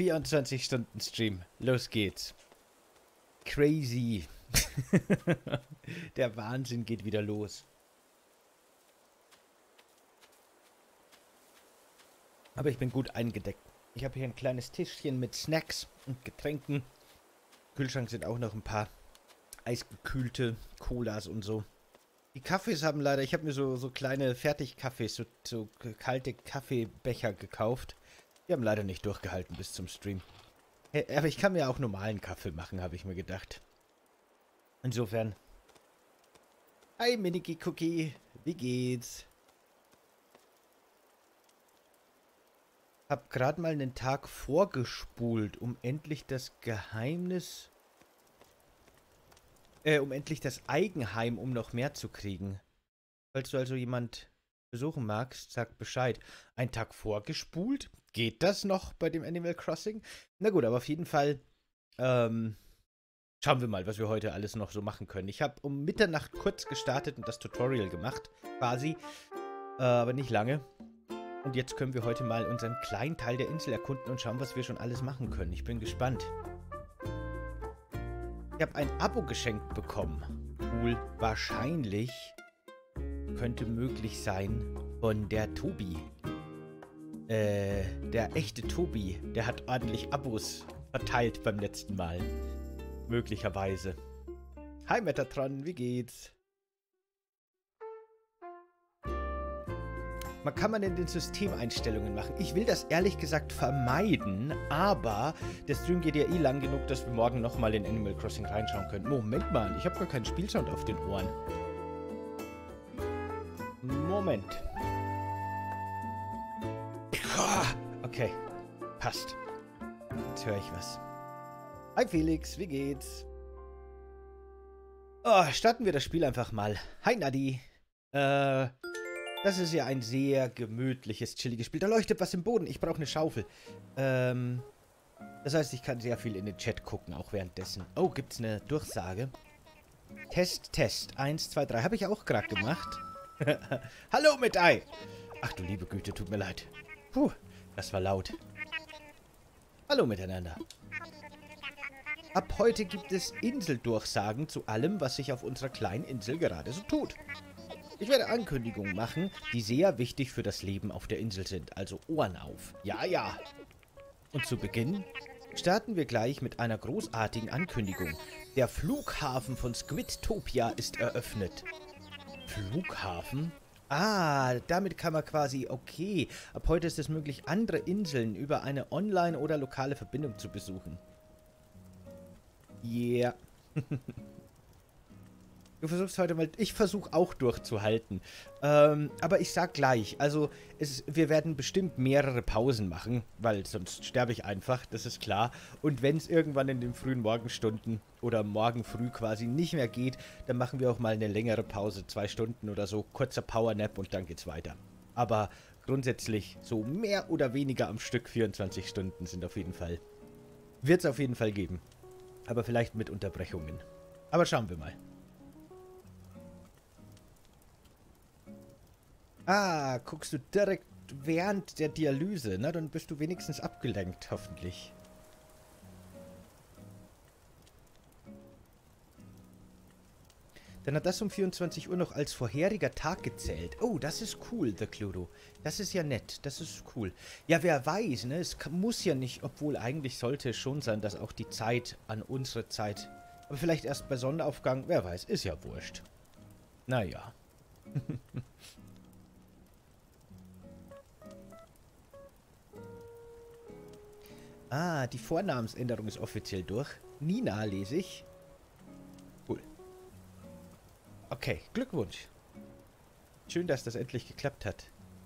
24-Stunden-Stream. Los geht's. Crazy. Der Wahnsinn geht wieder los. Aber ich bin gut eingedeckt. Ich habe hier ein kleines Tischchen mit Snacks und Getränken. Im Kühlschrank sind auch noch ein paar eisgekühlte Colas und so. Die Kaffees haben leider, ich habe mir so kleine Fertigkaffees, so kalte Kaffeebecher gekauft. Die haben leider nicht durchgehalten bis zum Stream. Aber ich kann mir auch normalen Kaffee machen, habe ich mir gedacht. Insofern. Hi Miniki Cookie, wie geht's? Hab gerade mal einen Tag vorgespult, um endlich das Geheimnis... um endlich das Eigenheim, um noch mehr zu kriegen. Falls du also jemand besuchen magst, sag Bescheid. Ein Tag vorgespult? Geht das noch bei dem Animal Crossing? Na gut, aber auf jeden Fall, schauen wir mal, was wir heute alles noch so machen können. Ich habe um Mitternacht kurz gestartet und das Tutorial gemacht, quasi, aber nicht lange. Und jetzt können wir heute mal unseren kleinen Teil der Insel erkunden und schauen, was wir schon alles machen können. Ich bin gespannt. Ich habe ein Abo geschenkt bekommen. Cool. Wahrscheinlich könnte möglich sein von der Tobi. Der echte Tobi, der hat ordentlich Abos verteilt beim letzten Mal. Möglicherweise. Hi Metatron, wie geht's? Was kann man in den Systemeinstellungen machen? Ich will das ehrlich gesagt vermeiden, aber der Stream geht ja eh lang genug, dass wir morgen nochmal in Animal Crossing reinschauen können. Moment mal, ich habe gar keinen Spielsound auf den Ohren. Moment. Okay, passt. Jetzt höre ich was. Hi Felix, wie geht's? Oh, starten wir das Spiel einfach mal. Hi Nadi. Das ist ja ein sehr gemütliches, chilliges Spiel. Da leuchtet was im Boden. Ich brauche eine Schaufel. Das heißt, ich kann sehr viel in den Chat gucken, auch währenddessen. Oh, gibt's eine Durchsage? Test, Test. 1, 2, 3. Habe ich auch gerade gemacht. Hallo mit Ei. Ach du liebe Güte, tut mir leid. Puh, das war laut. Hallo miteinander. Ab heute gibt es Inseldurchsagen zu allem, was sich auf unserer kleinen Insel gerade so tut. Ich werde Ankündigungen machen, die sehr wichtig für das Leben auf der Insel sind. Also Ohren auf. Ja, ja. Und zu Beginn starten wir gleich mit einer großartigen Ankündigung. Der Flughafen von Squidtopia ist eröffnet. Flughafen? Ah, damit kann man quasi, okay. Ab heute ist es möglich, andere Inseln über eine online- oder lokale Verbindung zu besuchen. Yeah. Du versuchst heute mal... Ich versuche auch durchzuhalten. Aber ich sag gleich, also wir werden bestimmt mehrere Pausen machen, weil sonst sterbe ich einfach, das ist klar. Und wenn es irgendwann in den frühen Morgenstunden oder morgen früh quasi nicht mehr geht, dann machen wir auch mal eine längere Pause, 2 Stunden oder so, kurzer Powernap und dann geht's weiter. Aber grundsätzlich so mehr oder weniger am Stück 24 Stunden sind auf jeden Fall... Wird es auf jeden Fall geben. Aber vielleicht mit Unterbrechungen. Aber schauen wir mal. Ah, guckst du direkt während der Dialyse, na, dann bist du wenigstens abgelenkt, hoffentlich. Dann hat das um 24 Uhr noch als vorheriger Tag gezählt. Oh, das ist cool, The Cluedo. Das ist ja nett, das ist cool. Ja, wer weiß, ne, es muss ja nicht, obwohl eigentlich sollte es schon sein, dass auch die Zeit an unsere Zeit, aber vielleicht erst bei Sonnenaufgang, wer weiß, ist ja wurscht. Naja. Ah, die Vornamensänderung ist offiziell durch. Nina lese ich. Cool. Okay, Glückwunsch. Schön, dass das endlich geklappt hat.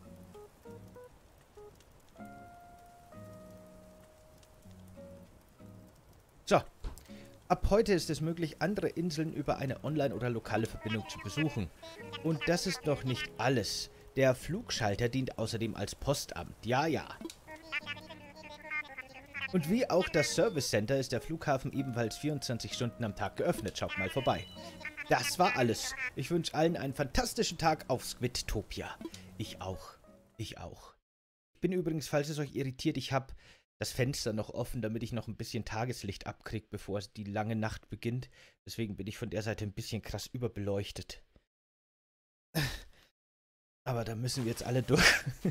So. Ab heute ist es möglich, andere Inseln über eine online- oder lokale Verbindung zu besuchen. Und das ist noch nicht alles. Der Flugschalter dient außerdem als Postamt. Ja, ja. Und wie auch das Service Center ist der Flughafen ebenfalls 24 Stunden am Tag geöffnet. Schaut mal vorbei. Das war alles. Ich wünsche allen einen fantastischen Tag auf Squidtopia. Ich auch. Ich auch. Ich bin übrigens, falls es euch irritiert, ich habe das Fenster noch offen, damit ich noch ein bisschen Tageslicht abkriege, bevor die lange Nacht beginnt. Deswegen bin ich von der Seite ein bisschen krass überbeleuchtet. Aber da müssen wir jetzt alle durch.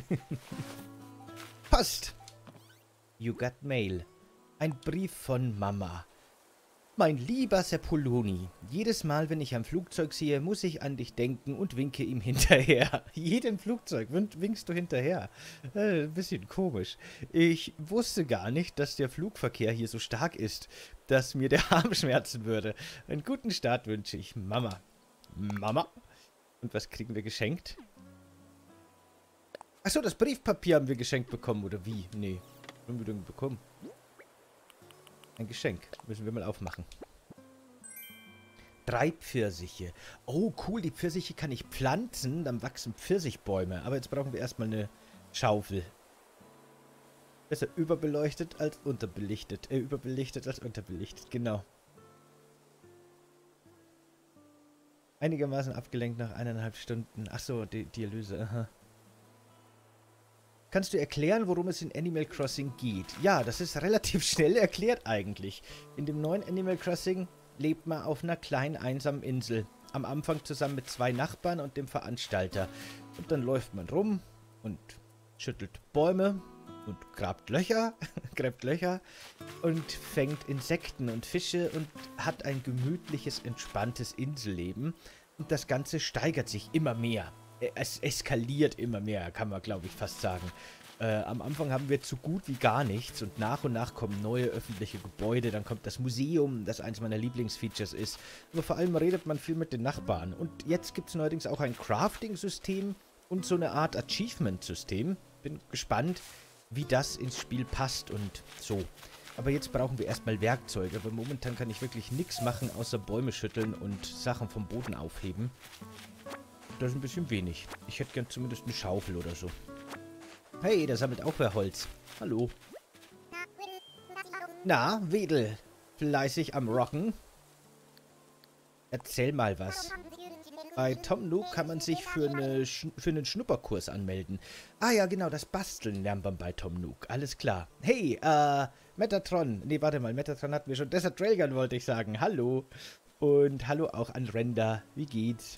Post! You got mail. Ein Brief von Mama. Mein lieber Seppoloni, jedes Mal, wenn ich ein Flugzeug sehe, muss ich an dich denken und winke ihm hinterher. Jedem Flugzeug winkst du hinterher. Ein bisschen komisch. Ich wusste gar nicht, dass der Flugverkehr hier so stark ist, dass mir der Arm schmerzen würde. Einen guten Start wünsche ich, Mama. Mama? Und was kriegen wir geschenkt? Achso, das Briefpapier haben wir geschenkt bekommen, oder wie? Nee, was haben wir denn bekommen? Ein Geschenk. Müssen wir mal aufmachen. 3 Pfirsiche. Oh, cool. Die Pfirsiche kann ich pflanzen. Dann wachsen Pfirsichbäume. Aber jetzt brauchen wir erstmal eine Schaufel. Besser überbeleuchtet als unterbelichtet. Überbelichtet als unterbelichtet. Genau. Einigermaßen abgelenkt nach 1,5 Stunden. Achso, die Dialyse. Aha. Kannst du erklären, worum es in Animal Crossing geht? Ja, das ist relativ schnell erklärt eigentlich. In dem neuen Animal Crossing lebt man auf einer kleinen einsamen Insel. Am Anfang zusammen mit 2 Nachbarn und dem Veranstalter. Und dann läuft man rum und schüttelt Bäume und gräbt Löcher und fängt Insekten und Fische und hat ein gemütliches, entspanntes Inselleben. Und das Ganze steigert sich immer mehr. Es eskaliert immer mehr, kann man, glaube ich, fast sagen. Am Anfang haben wir zu gut wie gar nichts und nach kommen neue öffentliche Gebäude. Dann kommt das Museum, das eins meiner Lieblingsfeatures ist. Aber vor allem redet man viel mit den Nachbarn. Und jetzt gibt es neuerdings auch ein Crafting-System und so eine Art Achievement-System. Bin gespannt, wie das ins Spiel passt und so. Aber jetzt brauchen wir erstmal Werkzeuge, weil momentan kann ich wirklich nichts machen, außer Bäume schütteln und Sachen vom Boden aufheben. Das ist ein bisschen wenig. Ich hätte gern zumindest eine Schaufel oder so. Hey, da sammelt auch wer Holz. Hallo. Na, Wedel. Fleißig am Rocken. Erzähl mal was. Bei Tom Nook kann man sich für einen Schnupperkurs anmelden. Ah ja, genau, das Basteln lernt man bei Tom Nook. Alles klar. Hey, Metatron. Nee, warte mal, Metatron hatten wir schon. Desert Railgun wollte ich sagen. Hallo. Und hallo auch an Render. Wie geht's?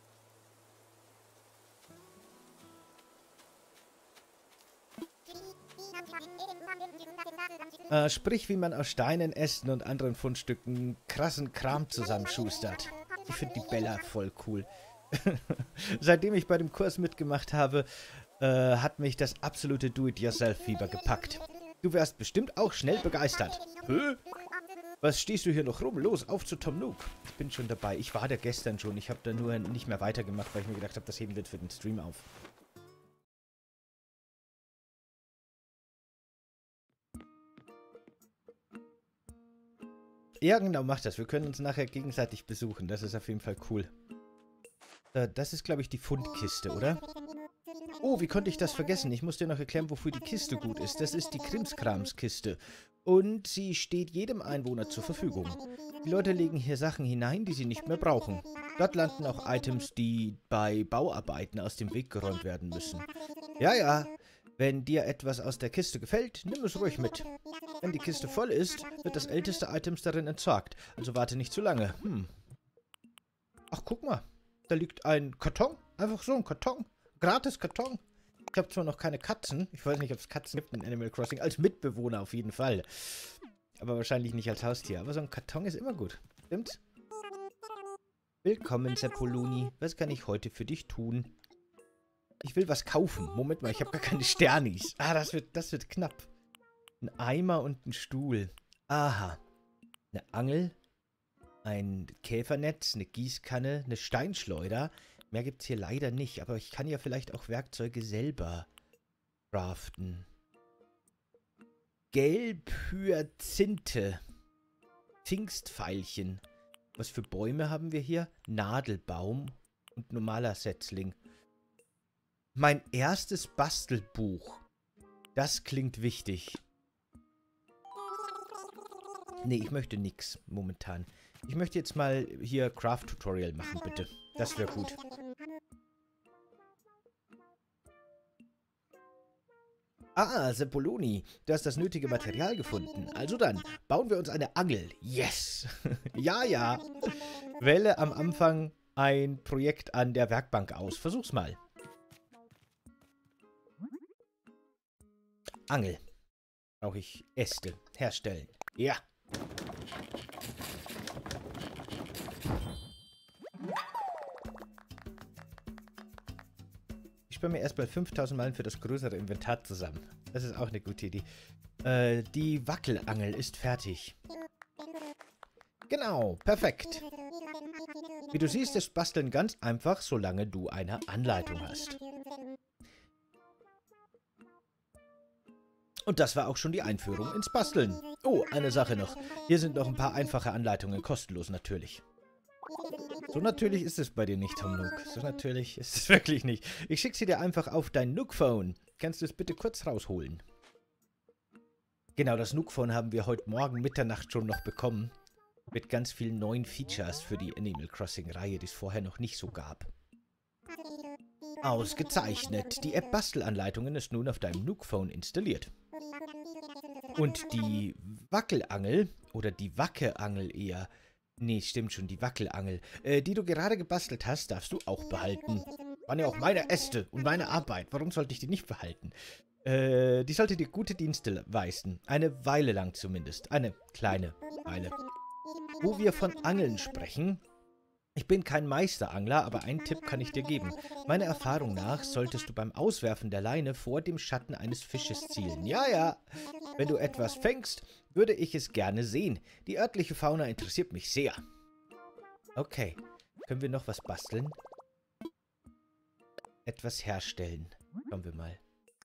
Sprich, wie man aus Steinen, Ästen und anderen Fundstücken krassen Kram zusammenschustert. Ich finde die Bella voll cool. Seitdem ich bei dem Kurs mitgemacht habe, hat mich das absolute Do-it-yourself-Fieber gepackt. Du wärst bestimmt auch schnell begeistert. Hä? Was stehst du hier noch rum? Los, auf zu Tom Nook. Ich bin schon dabei. Ich war da gestern schon. Ich habe da nur nicht mehr weitergemacht, weil ich mir gedacht habe, das heben wir für den Stream auf. Ja, genau, mach das. Wir können uns nachher gegenseitig besuchen. Das ist auf jeden Fall cool. Das ist, glaube ich, die Fundkiste, oder? Oh, wie konnte ich das vergessen? Ich muss dir noch erklären, wofür die Kiste gut ist. Das ist die Krimskramskiste. Und sie steht jedem Einwohner zur Verfügung. Die Leute legen hier Sachen hinein, die sie nicht mehr brauchen. Dort landen auch Items, die bei Bauarbeiten aus dem Weg geräumt werden müssen. Ja, ja. Wenn dir etwas aus der Kiste gefällt, nimm es ruhig mit. Wenn die Kiste voll ist, wird das älteste Items darin entsorgt. Also warte nicht zu lange. Ach, guck mal. Da liegt ein Karton. Einfach so ein Karton. Gratis Karton. Ich habe zwar noch keine Katzen. Ich weiß nicht, ob es Katzen gibt in Animal Crossing. Als Mitbewohner auf jeden Fall. Aber wahrscheinlich nicht als Haustier. Aber so ein Karton ist immer gut. Stimmt's? Willkommen, Seppoloni. Was kann ich heute für dich tun? Ich will was kaufen. Moment mal, ich habe gar keine Sternis. Ah, das wird knapp. Ein Eimer und ein Stuhl. Aha. Eine Angel. Ein Käfernetz, eine Gießkanne, eine Steinschleuder. Mehr gibt es hier leider nicht, aber ich kann ja vielleicht auch Werkzeuge selber craften. Gelbhyazinthe. Pfingstveilchen. Was für Bäume haben wir hier? Nadelbaum und normaler Setzling. Mein erstes Bastelbuch. Das klingt wichtig. Nee, ich möchte nix momentan. Ich möchte jetzt mal hier Craft-Tutorial machen, bitte. Das wäre gut. Ah, Seppoloni, du hast das nötige Material gefunden. Also dann, bauen wir uns eine Angel. Yes! Ja, ja. Wähle am Anfang ein Projekt an der Werkbank aus. Versuch's mal. Angel. Brauche ich Äste. Herstellen. Ja. Ich spare mir erstmal 5000 Meilen für das größere Inventar zusammen. Das ist auch eine gute Idee. Die Wackelangel ist fertig. Genau, perfekt. Wie du siehst, ist Basteln ganz einfach, solange du eine Anleitung hast. Und das war auch schon die Einführung ins Basteln. Oh, eine Sache noch. Hier sind noch ein paar einfache Anleitungen, kostenlos natürlich. So natürlich ist es bei dir nicht, Tom Nook. So natürlich ist es wirklich nicht. Ich schicke sie dir einfach auf dein Nook-Phone. Kannst du es bitte kurz rausholen? Genau, das Nook-Phone haben wir heute Morgen Mitternacht schon noch bekommen. Mit ganz vielen neuen Features für die Animal Crossing-Reihe, die es vorher noch nicht so gab. Ausgezeichnet. Die App Bastelanleitungen ist nun auf deinem Nook-Phone installiert. Und die Wackelangel, oder die Wackeangel eher, nee, stimmt schon, die Wackelangel, die du gerade gebastelt hast, darfst du auch behalten. Waren ja auch meine Äste und meine Arbeit. Warum sollte ich die nicht behalten? Die sollte dir gute Dienste leisten. Eine Weile lang zumindest. Eine kleine Weile. Wo wir von Angeln sprechen... Ich bin kein Meisterangler, aber einen Tipp kann ich dir geben. Meiner Erfahrung nach solltest du beim Auswerfen der Leine vor dem Schatten eines Fisches zielen. Ja, ja. Wenn du etwas fängst, würde ich es gerne sehen. Die örtliche Fauna interessiert mich sehr. Okay. Können wir noch was basteln? Etwas herstellen. Schauen wir mal.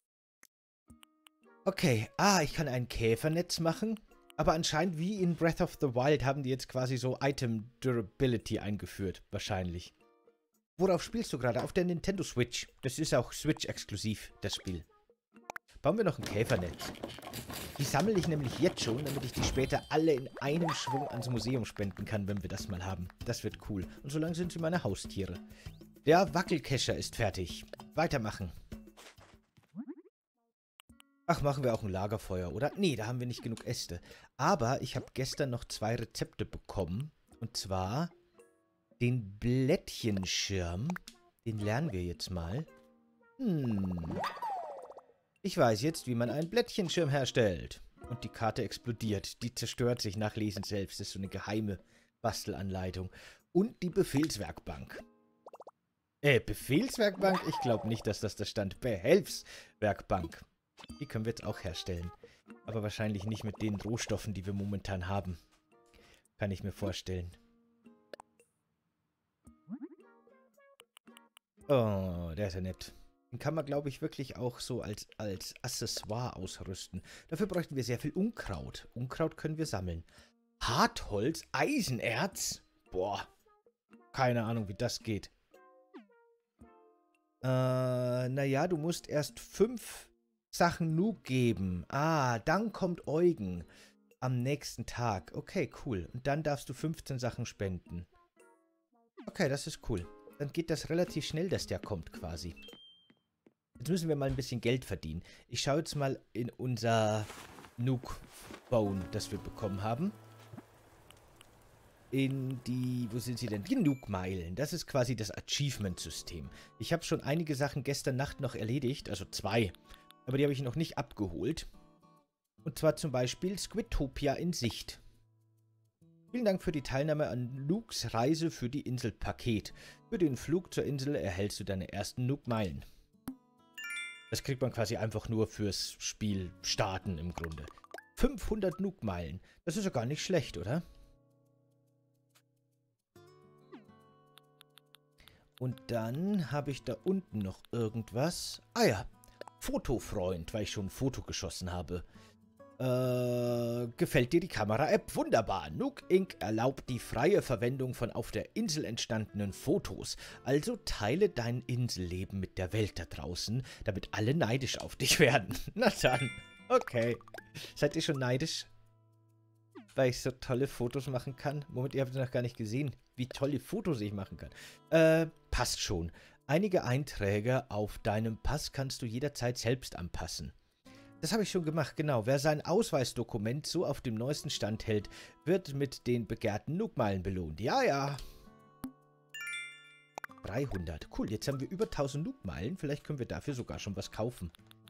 Okay. Ah, ich kann ein Käfernetz machen. Aber anscheinend wie in Breath of the Wild haben die jetzt quasi so Item Durability eingeführt. Wahrscheinlich. Worauf spielst du gerade? Auf der Nintendo Switch. Das ist auch Switch-exklusiv, das Spiel. Bauen wir noch ein Käfernetz. Die sammle ich nämlich jetzt schon, damit ich die später alle in einem Schwung ans Museum spenden kann, wenn wir das mal haben. Das wird cool. Und solange sind sie meine Haustiere. Der Wackelkescher ist fertig. Weitermachen. Ach, machen wir auch ein Lagerfeuer, oder? Nee, da haben wir nicht genug Äste. Aber ich habe gestern noch 2 Rezepte bekommen. Und zwar den Blättchenschirm. Den lernen wir jetzt mal. Ich weiß jetzt, wie man einen Blättchenschirm herstellt. Und die Karte explodiert. Die zerstört sich nach Lesen selbst. Das ist so eine geheime Bastelanleitung. Und die Befehlswerkbank. Befehlswerkbank? Ich glaube nicht, dass das da stand. Behelfswerkbank. Die können wir jetzt auch herstellen. Aber wahrscheinlich nicht mit den Rohstoffen, die wir momentan haben. Kann ich mir vorstellen. Oh, der ist ja nett. Den kann man, glaube ich, wirklich auch so als Accessoire ausrüsten. Dafür bräuchten wir sehr viel Unkraut. Unkraut können wir sammeln. Hartholz, Eisenerz? Boah. Keine Ahnung, wie das geht. Naja, du musst erst 5... Sachen Nook geben. Ah, dann kommt Eugen. Am nächsten Tag. Okay, cool. Und dann darfst du 15 Sachen spenden. Okay, das ist cool. Dann geht das relativ schnell, dass der kommt quasi. Jetzt müssen wir mal ein bisschen Geld verdienen. Ich schaue jetzt mal in unser Nook-Bone, das wir bekommen haben. In die, wo sind sie denn? Die Nook-Meilen. Das ist quasi das Achievement-System. Ich habe schon einige Sachen gestern Nacht noch erledigt, also 2. Aber die habe ich noch nicht abgeholt. Und zwar zum Beispiel Squidtopia in Sicht. Vielen Dank für die Teilnahme an Nooks Reise für die Insel Paket. Für den Flug zur Insel erhältst du deine ersten Nook-Meilen. Das kriegt man quasi einfach nur fürs Spiel starten im Grunde. 500 Nook-Meilen. Das ist ja gar nicht schlecht, oder? Und dann habe ich da unten noch irgendwas. Ah ja. Fotofreund, weil ich schon ein Foto geschossen habe. Gefällt dir die Kamera-App? Wunderbar. Nook Inc. erlaubt die freie Verwendung von auf der Insel entstandenen Fotos. Also teile dein Inselleben mit der Welt da draußen, damit alle neidisch auf dich werden. Na dann. Okay. Seid ihr schon neidisch? Weil ich so tolle Fotos machen kann? Moment, ihr habt noch gar nicht gesehen, wie tolle Fotos ich machen kann. Passt schon. Einige Einträge auf deinem Pass kannst du jederzeit selbst anpassen. Das habe ich schon gemacht, genau. Wer sein Ausweisdokument so auf dem neuesten Stand hält, wird mit den begehrten Nook-Meilen belohnt. Ja, ja. 300. Cool, jetzt haben wir über 1000 Nook-Meilen. Vielleicht können wir dafür sogar schon was kaufen.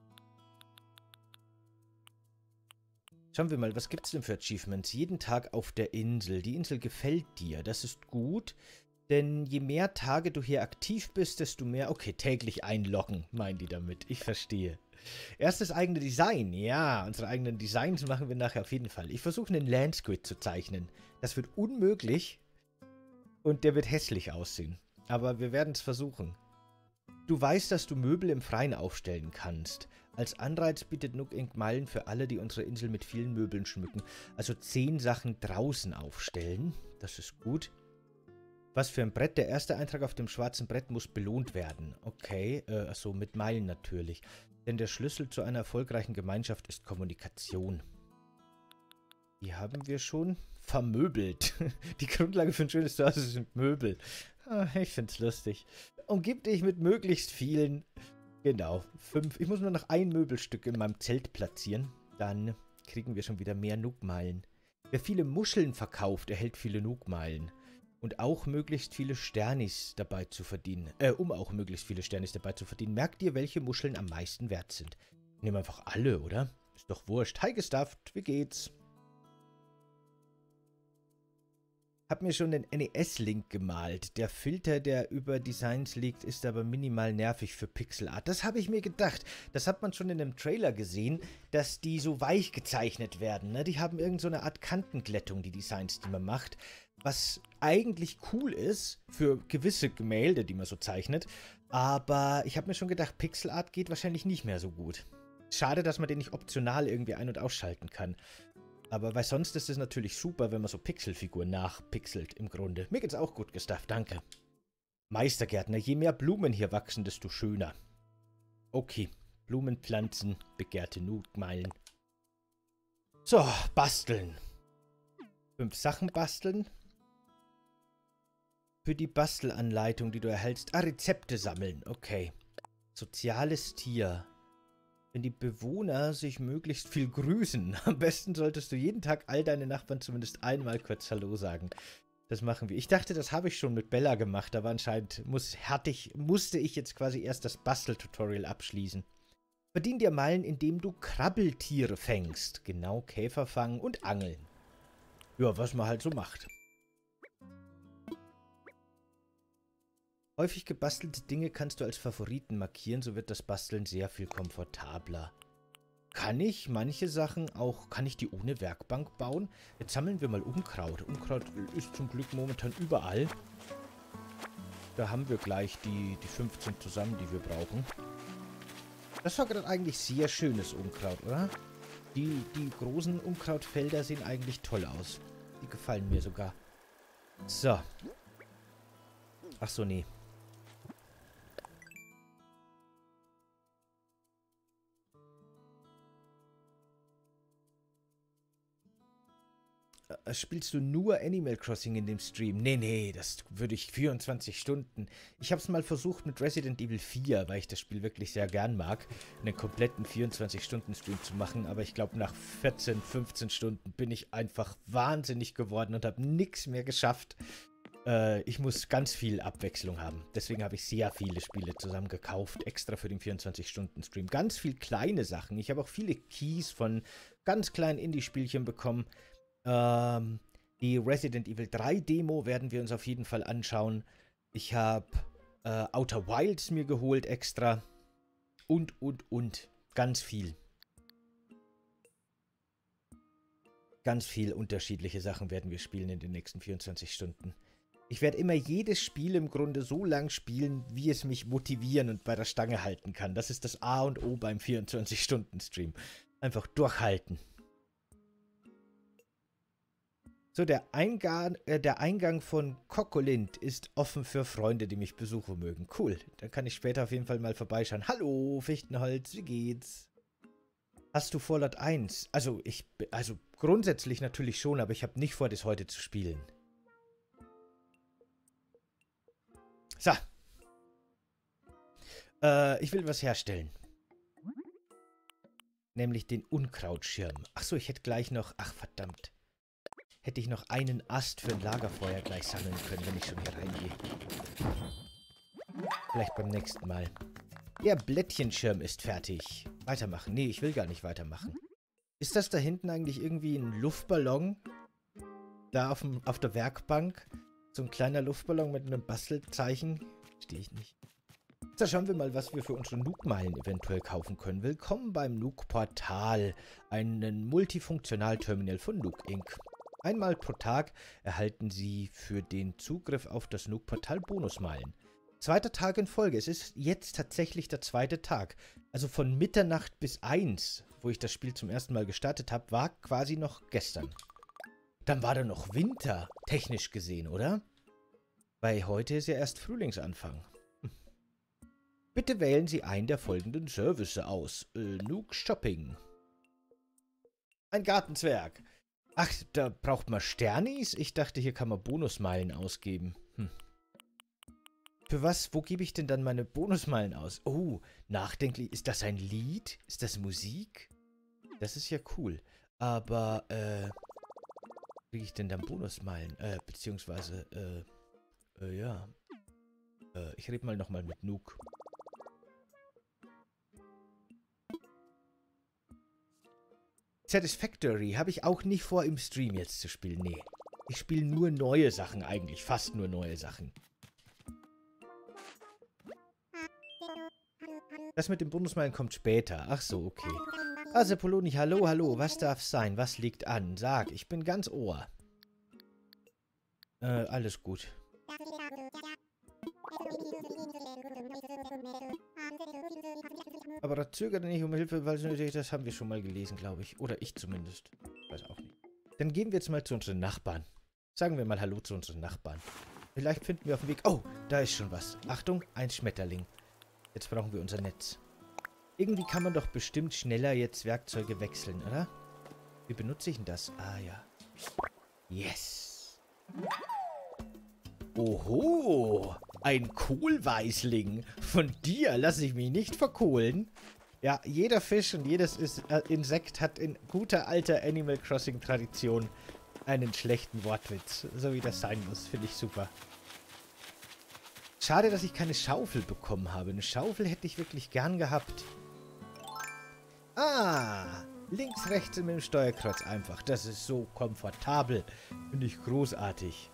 Schauen wir mal, was gibt es denn für Achievements? Jeden Tag auf der Insel. Die Insel gefällt dir. Das ist gut. Denn je mehr Tage du hier aktiv bist, desto mehr... Okay, täglich einloggen, meinen die damit. Ich verstehe. Erstes eigene Design. Ja, unsere eigenen Designs machen wir nachher auf jeden Fall. Ich versuche einen Landsquid zu zeichnen. Das wird unmöglich. Und der wird hässlich aussehen. Aber wir werden es versuchen. Du weißt, dass du Möbel im Freien aufstellen kannst. Als Anreiz bietet Nook Inc. Meilen für alle, die unsere Insel mit vielen Möbeln schmücken. Also 10 Sachen draußen aufstellen. Das ist gut. Was für ein Brett? Der erste Eintrag auf dem schwarzen Brett muss belohnt werden. Okay, achso, mit Meilen natürlich. Denn der Schlüssel zu einer erfolgreichen Gemeinschaft ist Kommunikation. Die haben wir schon vermöbelt. Die Grundlage für ein schönes Zuhause sind Möbel. Ich find's lustig. Umgib dich mit möglichst vielen. Genau, 5. Ich muss nur noch ein Möbelstück in meinem Zelt platzieren. Dann kriegen wir schon wieder mehr Nook-Meilen. Wer viele Muscheln verkauft, erhält viele Nook-Meilen. Und auch möglichst viele Sternis dabei zu verdienen. Um auch möglichst viele Sternis dabei zu verdienen. Merkt ihr, welche Muscheln am meisten wert sind? Nehmen einfach alle, oder? Ist doch wurscht. Hi, Gestafft. Wie geht's? Hab mir schon den NES-Link gemalt. Der Filter, der über Designs liegt, ist aber minimal nervig für Pixelart. Das habe ich mir gedacht. Das hat man schon in einem Trailer gesehen, dass die so weich gezeichnet werden. Ne? Die haben irgend so eine Art Kantenglättung, die Designs, die man macht. Was eigentlich cool ist für gewisse Gemälde, die man so zeichnet. Aber ich habe mir schon gedacht, Pixelart geht wahrscheinlich nicht mehr so gut. Schade, dass man den nicht optional irgendwie ein- und ausschalten kann. Aber weil sonst ist es natürlich super, wenn man so Pixelfiguren nachpixelt im Grunde. Mir geht's auch gut, Gustav, danke. Meistergärtner, je mehr Blumen hier wachsen, desto schöner. Okay, Blumenpflanzen, begehrte Nook-Meilen. So, basteln. 5 Sachen basteln. Für die Bastelanleitung, die du erhältst. Rezepte sammeln, okay. Soziales Tier. Wenn die Bewohner sich möglichst viel grüßen. Am besten solltest du jeden Tag all deine Nachbarn zumindest einmal kurz Hallo sagen. Das machen wir. Ich dachte, das habe ich schon mit Bella gemacht, aber anscheinend musste ich jetzt quasi erst das Basteltutorial abschließen. Verdien dir Meilen, indem du Krabbeltiere fängst. Genau, Käfer fangen und angeln. Ja, was man halt so macht. Häufig gebastelte Dinge kannst du als Favoriten markieren, so wird das Basteln sehr viel komfortabler. Kann ich manche Sachen auch, kann ich die ohne Werkbank bauen? Jetzt sammeln wir mal Unkraut. Unkraut ist zum Glück momentan überall. Da haben wir gleich die 15 zusammen, die wir brauchen. Das war gerade eigentlich sehr schönes Unkraut, oder? Die großen Unkrautfelder sehen eigentlich toll aus. Die gefallen mir sogar. So. Ach so, nee. Spielst du nur Animal Crossing in dem Stream? Nee, nee, das würde ich 24 Stunden. Ich habe es mal versucht mit Resident Evil 4, weil ich das Spiel wirklich sehr gern mag, einen kompletten 24-Stunden-Stream zu machen. Aber ich glaube, nach 14, 15 Stunden bin ich einfach wahnsinnig geworden und habe nichts mehr geschafft. Ich muss ganz viel Abwechslung haben. Deswegen habe ich sehr viele Spiele zusammen gekauft, extra für den 24-Stunden-Stream. Ganz viel kleine Sachen. Ich habe auch viele Keys von ganz kleinen Indie-Spielchen bekommen. Die Resident Evil 3 Demo werden wir uns auf jeden Fall anschauen. Ich habe Outer Wilds mir geholt extra. Und. Ganz viel. Ganz viel unterschiedliche Sachen werden wir spielen in den nächsten 24 Stunden. Ich werde immer jedes Spiel im Grunde so lang spielen, wie es mich motivieren und bei der Stange halten kann. Das ist das A und O beim 24-Stunden-Stream. Einfach durchhalten. So, der Eingang von Kokolind ist offen für Freunde, die mich besuchen mögen. Cool, dann kann ich später auf jeden Fall mal vorbeischauen. Hallo, Fichtenholz, wie geht's? Hast du Fallout 1? Also grundsätzlich natürlich schon, aber ich habe nicht vor, das heute zu spielen. So. Ich will was herstellen. Nämlich den Unkrautschirm. Achso, ich hätte gleich noch... Ach, verdammt. Hätte ich noch einen Ast für ein Lagerfeuer gleich sammeln können, wenn ich schon hier reingehe. Vielleicht beim nächsten Mal. Der Blättchenschirm ist fertig. Weitermachen. Nee, ich will gar nicht weitermachen. Ist das da hinten eigentlich irgendwie ein Luftballon? Da auf der Werkbank? So ein kleiner Luftballon mit einem Bastelzeichen? Verstehe ich nicht. So, schauen wir mal, was wir für unsere Nook-Meilen eventuell kaufen können. Willkommen beim Nook-Portal, einen Multifunktional-Terminal von Nook Inc. Einmal pro Tag erhalten Sie für den Zugriff auf das Nook-Portal Bonusmeilen. Zweiter Tag in Folge. Es ist jetzt tatsächlich der zweite Tag. Also von Mitternacht bis 1, wo ich das Spiel zum ersten Mal gestartet habe, war quasi noch gestern. Dann war da noch Winter, technisch gesehen, oder? Weil heute ist ja erst Frühlingsanfang. Bitte wählen Sie einen der folgenden Services aus. Nook Shopping. Ein Gartenzwerg. Ach, da braucht man Sternis? Ich dachte, hier kann man Bonusmeilen ausgeben. Für was? Wo gebe ich denn dann meine Bonusmeilen aus? Oh, nachdenklich. Ist das ein Lied? Ist das Musik? Das ist ja cool. Aber, wie kriege ich denn dann Bonusmeilen? Beziehungsweise, ja. Ich rede mal nochmal mit Nook. Satisfactory habe ich auch nicht vor, im Stream jetzt zu spielen. Nee. Ich spiele nur neue Sachen eigentlich. Fast nur neue Sachen. Das mit den Bonusmeilen kommt später. Ach so, okay. Also, Poloni, hallo, hallo. Was darf sein? Was liegt an? Sag, ich bin ganz Ohr. Alles gut. Aber da zögert er nicht um Hilfe, weil das haben wir schon mal gelesen, glaube ich. Oder ich zumindest. Weiß auch nicht. Dann gehen wir jetzt mal zu unseren Nachbarn. Sagen wir mal Hallo zu unseren Nachbarn. Vielleicht finden wir auf dem Weg... Oh, da ist schon was. Achtung, ein Schmetterling. Jetzt brauchen wir unser Netz. Irgendwie kann man doch bestimmt schneller jetzt Werkzeuge wechseln, oder? Wie benutze ich denn das? Ah, ja. Yes. Oho, ein Kohlweißling. Von dir lasse ich mich nicht verkohlen. Ja, jeder Fisch und jedes Insekt hat in guter alter Animal Crossing Tradition einen schlechten Wortwitz. So wie das sein muss, finde ich super. Schade, dass ich keine Schaufel bekommen habe. Eine Schaufel hätte ich wirklich gern gehabt. Ah, links, rechts mit dem Steuerkreuz einfach. Das ist so komfortabel. Finde ich großartig.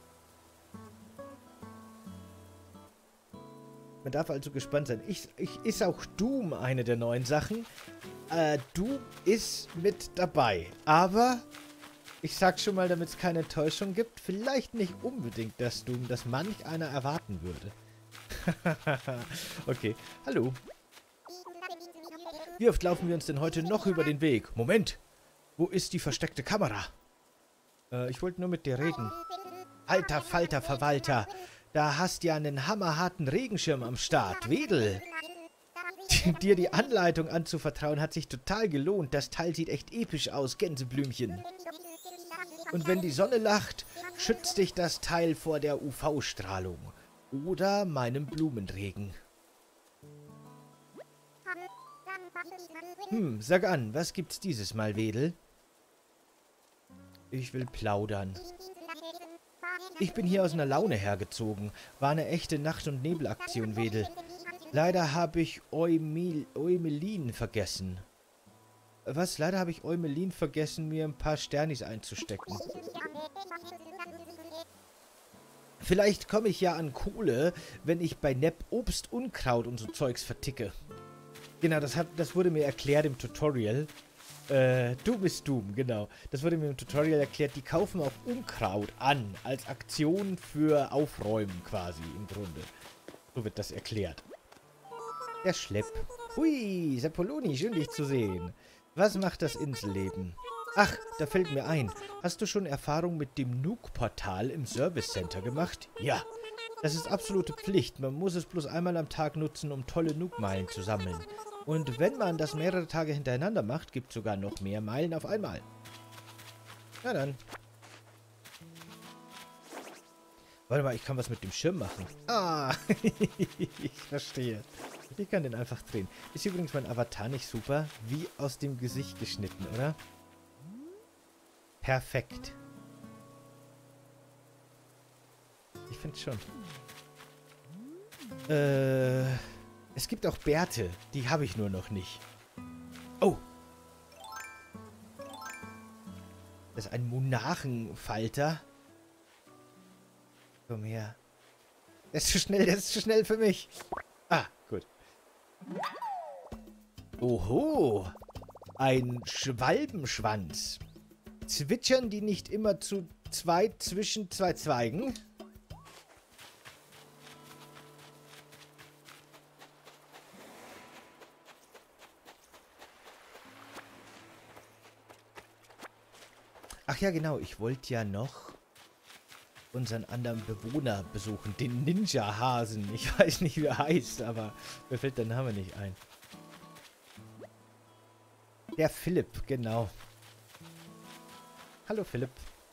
Man darf also gespannt sein. Ist auch Doom eine der neuen Sachen? Doom ist mit dabei. Aber ich sag schon mal, damit es keine Enttäuschung gibt, vielleicht nicht unbedingt das Doom, das manch einer erwarten würde. Okay, hallo. Wie oft laufen wir uns denn heute noch über den Weg? Moment, wo ist die versteckte Kamera? Ich wollte nur mit dir reden. Alter Falter Verwalter, da hast ja einen hammerharten Regenschirm am Start. Wedel. Dir die Anleitung anzuvertrauen hat sich total gelohnt. Das Teil sieht echt episch aus, Gänseblümchen. Und wenn die Sonne lacht, schützt dich das Teil vor der UV-Strahlung. Oder meinem Blumenregen. Sag an, was gibt's dieses Mal, Wedel? Ich will plaudern. Ich bin hier aus einer Laune hergezogen. War eine echte Nacht- und Nebelaktion, Wedel. Leider habe ich Eumelin vergessen. Was? Leider habe ich Eumelin vergessen, mir ein paar Sternis einzustecken. Vielleicht komme ich ja an Kohle, wenn ich bei Nepp Obst, Unkraut und so Zeugs verticke. Genau, das wurde mir erklärt im Tutorial. Doom ist Doom, genau. Das wurde mir im Tutorial erklärt. Die kaufen auch Unkraut an, als Aktion für Aufräumen quasi, im Grunde. So wird das erklärt. Der Schlepp. Hui, Seppoloni, schön dich zu sehen. Was macht das Inselleben? Ach, da fällt mir ein. Hast du schon Erfahrung mit dem Nook-Portal im Service Center gemacht? Ja. Das ist absolute Pflicht. Man muss es bloß einmal am Tag nutzen, um tolle Nook-Meilen zu sammeln. Und wenn man das mehrere Tage hintereinander macht, gibt es sogar noch mehr Meilen auf einmal. Na dann. Warte mal, ich kann was mit dem Schirm machen. Ah, ich verstehe. Ich kann den einfach drehen. Ist übrigens mein Avatar nicht super? Wie aus dem Gesicht geschnitten, oder? Perfekt. Ich finde schon. Es gibt auch Bärte. Die habe ich nur noch nicht. Oh. Das ist ein Monarchenfalter. Komm her. Der ist zu schnell für mich. Ah, gut. Oho. Ein Schwalbenschwanz. Zwitschern die nicht immer zu zweit zwischen zwei Zweigen? Ach ja, genau. Ich wollte ja noch unseren anderen Bewohner besuchen. Den Ninja-Hasen. Ich weiß nicht, wie er heißt, aber mir fällt der Name nicht ein. Der Philipp, genau. Hallo, Philipp.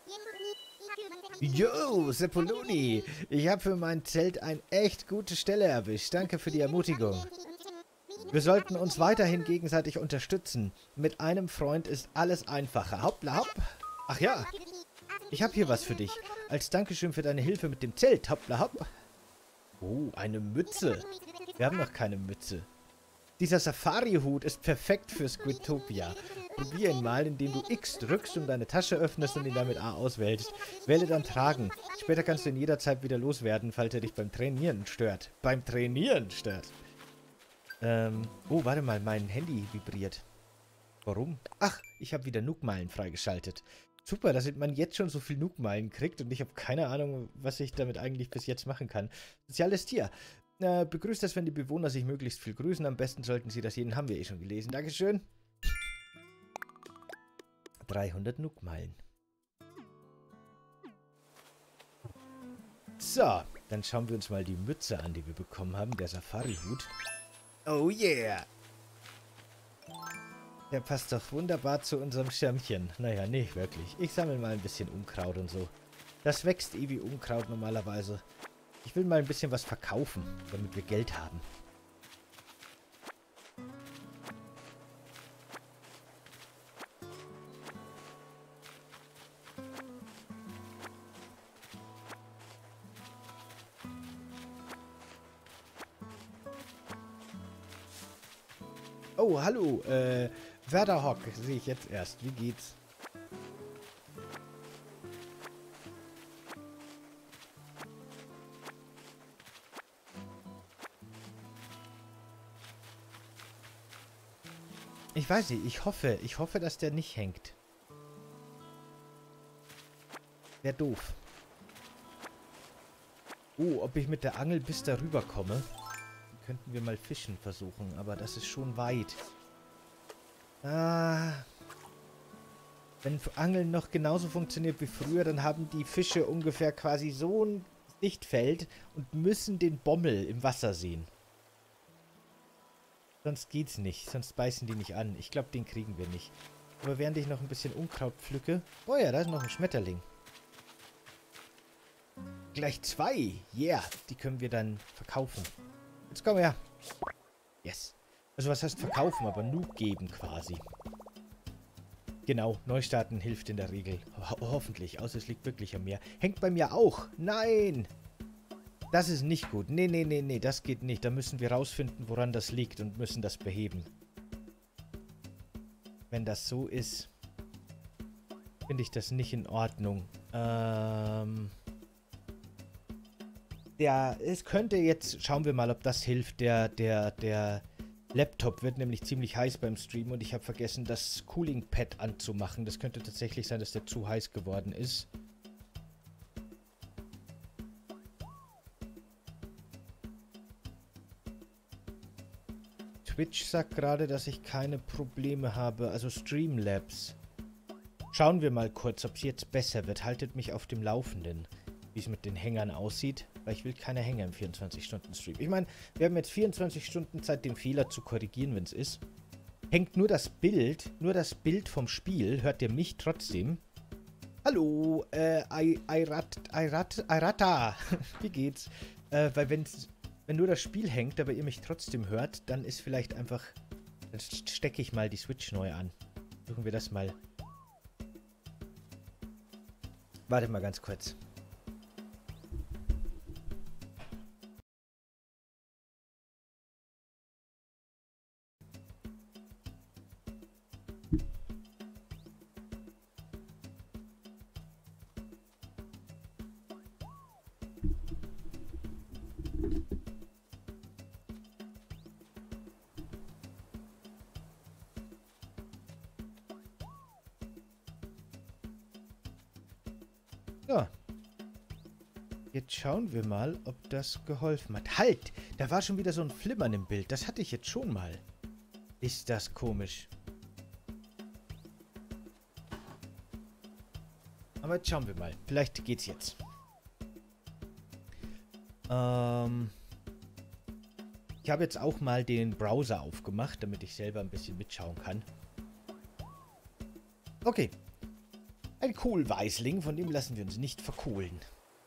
Yo, Seppoloni. Ich habe für mein Zelt eine echt gute Stelle erwischt. Danke für die Ermutigung. Wir sollten uns weiterhin gegenseitig unterstützen. Mit einem Freund ist alles einfacher. Hoppla hopp. Ach ja, ich habe hier was für dich. Als Dankeschön für deine Hilfe mit dem Zelt. Hoppla hopp. Oh, eine Mütze. Wir haben noch keine Mütze. Dieser Safari-Hut ist perfekt für Squidtopia. Probier ihn mal, indem du X drückst und deine Tasche öffnest und ihn damit A auswählst. Wähle dann Tragen. Später kannst du ihn jederzeit wieder loswerden, falls er dich beim Trainieren stört. Beim Trainieren stört. Oh, warte mal, mein Handy vibriert. Warum? Ach, ich habe wieder Nook-Meilen freigeschaltet. Super, dass man jetzt schon so viel Nook-Meilen kriegt und ich habe keine Ahnung, was ich damit eigentlich bis jetzt machen kann. Soziales Tier. Begrüßt das, wenn die Bewohner sich möglichst viel grüßen. Am besten sollten sie das jeden, haben wir eh schon gelesen. Dankeschön. 300 Nook-Meilen. So, dann schauen wir uns mal die Mütze an, die wir bekommen haben. Der Safari-Hut. Oh yeah! Der passt doch wunderbar zu unserem Schirmchen. Naja, nicht wirklich. Ich sammle mal ein bisschen Unkraut und so. Das wächst eh wie Unkraut normalerweise. Ich will mal ein bisschen was verkaufen, damit wir Geld haben. Oh, hallo, Werderhock sehe ich jetzt erst. Wie geht's? Ich weiß nicht, ich hoffe, dass der nicht hängt. Wäre doof. Oh, ob ich mit der Angel bis darüber komme? Könnten wir mal fischen versuchen, aber das ist schon weit. Ah. Wenn Angeln noch genauso funktioniert wie früher, dann haben die Fische ungefähr quasi so ein Sichtfeld und müssen den Bommel im Wasser sehen. Sonst geht's nicht, sonst beißen die nicht an. Ich glaube, den kriegen wir nicht. Aber während ich noch ein bisschen Unkraut pflücke... Oh ja, da ist noch ein Schmetterling. Gleich 2. Yeah, die können wir dann verkaufen. Jetzt komm her. Yes. Also was heißt verkaufen, aber Noob geben quasi. Genau, Neustarten hilft in der Regel. Hoffentlich, außer es liegt wirklich an mir. Hängt bei mir auch. Nein! Das ist nicht gut. Nee, nee, nee, nee, das geht nicht. Da müssen wir rausfinden, woran das liegt und müssen das beheben. Wenn das so ist, finde ich das nicht in Ordnung. Es könnte jetzt, schauen wir mal, ob das hilft. Der Laptop wird nämlich ziemlich heiß beim Stream und ich habe vergessen, das Cooling Pad anzumachen. Das könnte tatsächlich sein, dass der zu heiß geworden ist. Twitch sagt gerade, dass ich keine Probleme habe, also Streamlabs. Schauen wir mal kurz, ob es jetzt besser wird. Haltet mich auf dem Laufenden, wie es mit den Hängern aussieht, weil ich will keine Hänger im 24-Stunden-Stream. Ich meine, wir haben jetzt 24 Stunden Zeit, den Fehler zu korrigieren, wenn es ist. Hängt nur das Bild vom Spiel, hört ihr mich trotzdem? Hallo, Airata, wie geht's? Weil Wenn nur das Spiel hängt, aber ihr mich trotzdem hört, dann ist vielleicht einfach... Dann stecke ich mal die Switch neu an. Suchen wir das mal. Warte mal ganz kurz. Ja. Jetzt schauen wir mal, ob das geholfen hat. Halt! Da war schon wieder so ein Flimmern im Bild. Das hatte ich jetzt schon mal. Ist das komisch. Aber jetzt schauen wir mal. Vielleicht geht's jetzt. Ich habe jetzt auch mal den Browser aufgemacht, damit ich selber ein bisschen mitschauen kann. Okay. Ein Kohlweisling, von dem lassen wir uns nicht verkohlen.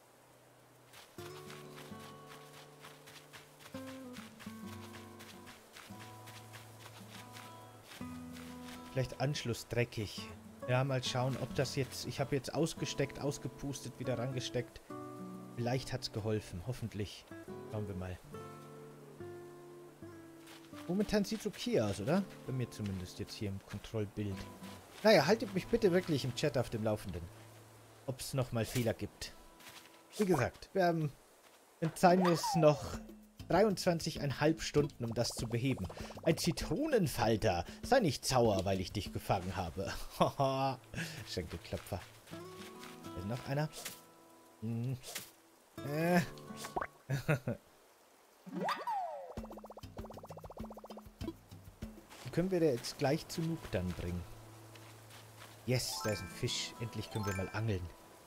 Vielleicht anschlussdreckig. Ja, mal schauen, ob das jetzt... Ich habe jetzt ausgesteckt, ausgepustet, wieder rangesteckt. Vielleicht hat es geholfen, hoffentlich. Schauen wir mal. Momentan sieht es okay aus, oder? Bei mir zumindest jetzt hier im Kontrollbild. Naja, haltet mich bitte wirklich im Chat auf dem Laufenden. Ob es nochmal Fehler gibt. Wie gesagt, wir haben in Zeinis noch 23,5 Stunden, um das zu beheben. Ein Zitronenfalter. Sei nicht sauer, weil ich dich gefangen habe. Haha. Schenkelklopfer. Ist noch einer? Hm. Die können wir da jetzt gleich zu Nook dann bringen. Yes, da ist ein Fisch. Endlich können wir mal angeln.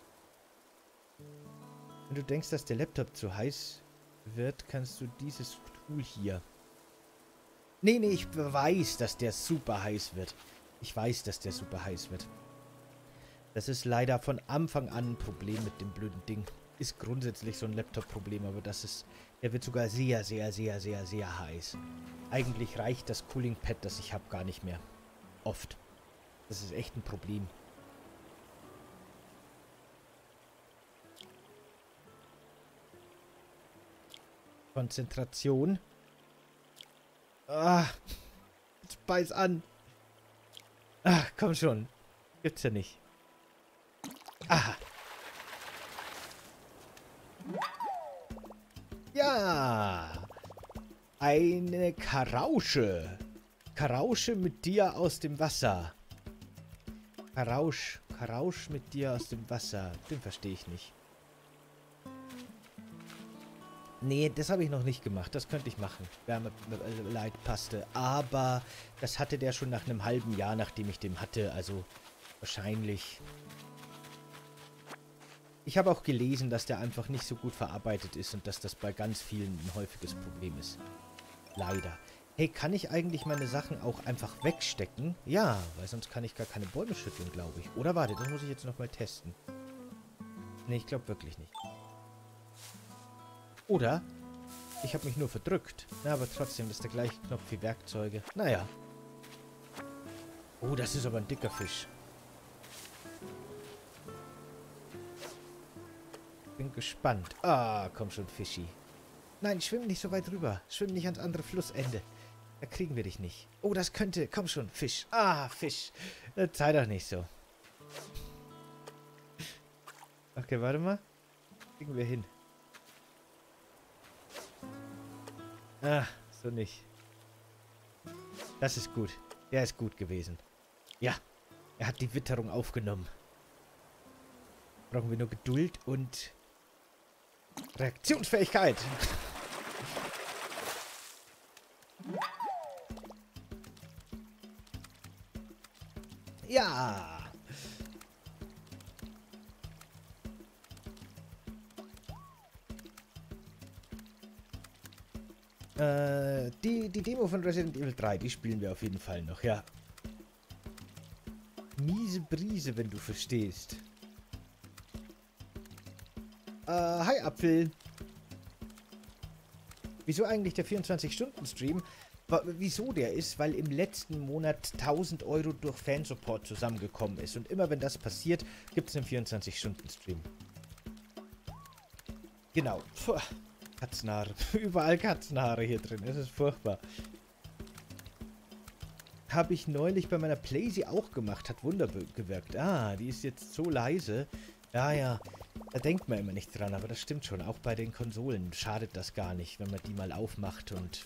Wenn du denkst, dass der Laptop zu heiß wird, kannst du dieses Tool hier... Nee, ich weiß, dass der super heiß wird. Ich weiß, dass der super heiß wird. Das ist leider von Anfang an ein Problem mit dem blöden Ding. Ist grundsätzlich so ein Laptop-Problem, aber das ist... Der wird sogar sehr, sehr, sehr, sehr, sehr heiß. Eigentlich reicht das Cooling Pad, das ich habe, gar nicht mehr. Oft. Das ist echt ein Problem. Konzentration. Ah, jetzt beiß an. Ach, komm schon. Gibt's ja nicht. Aha. Ja. Eine Karausche. Karausche mit dir aus dem Wasser. Karausch mit dir aus dem Wasser. Den verstehe ich nicht. Nee, das habe ich noch nicht gemacht. Das könnte ich machen. Wärmeleitpaste. Aber das hatte der schon nach einem halben Jahr, nachdem ich den hatte. Also wahrscheinlich. Ich habe auch gelesen, dass der einfach nicht so gut verarbeitet ist und dass das bei ganz vielen ein häufiges Problem ist. Leider. Hey, kann ich eigentlich meine Sachen auch einfach wegstecken? Ja, weil sonst kann ich gar keine Bäume schütteln, glaube ich. Oder warte, das muss ich jetzt nochmal testen. Nee, ich glaube wirklich nicht. Oder ich habe mich nur verdrückt. Na, aber trotzdem, das ist der gleiche Knopf wie Werkzeuge. Naja. Oh, das ist aber ein dicker Fisch. Bin gespannt. Ah, komm schon, Fischi. Nein, schwimm nicht so weit rüber. Schwimm nicht ans andere Flussende. Da kriegen wir dich nicht. Oh, das könnte... Komm schon, Fisch. Ah, Fisch. Sei doch nicht so. Okay, warte mal. Kriegen wir hin. Ah, so nicht. Das ist gut. Der ist gut gewesen. Ja, er hat die Witterung aufgenommen. Brauchen wir nur Geduld und Reaktionsfähigkeit. Ja. Die Demo von Resident Evil 3, die spielen wir auf jeden Fall noch, ja. Miese Brise, wenn du verstehst. Hi Apfel. Wieso eigentlich der 24-Stunden-Stream? Wieso der ist? Weil im letzten Monat 1000 Euro durch Fansupport zusammengekommen ist. Und immer wenn das passiert, gibt es einen 24-Stunden-Stream. Genau. Puh. Katzenhaare. Überall Katzenhaare hier drin. Es ist furchtbar. Habe ich neulich bei meiner Playsee auch gemacht. Hat Wunder gewirkt. Ah, die ist jetzt so leise. Ja, ja. Da denkt man immer nicht dran, aber das stimmt schon. Auch bei den Konsolen schadet das gar nicht, wenn man die mal aufmacht und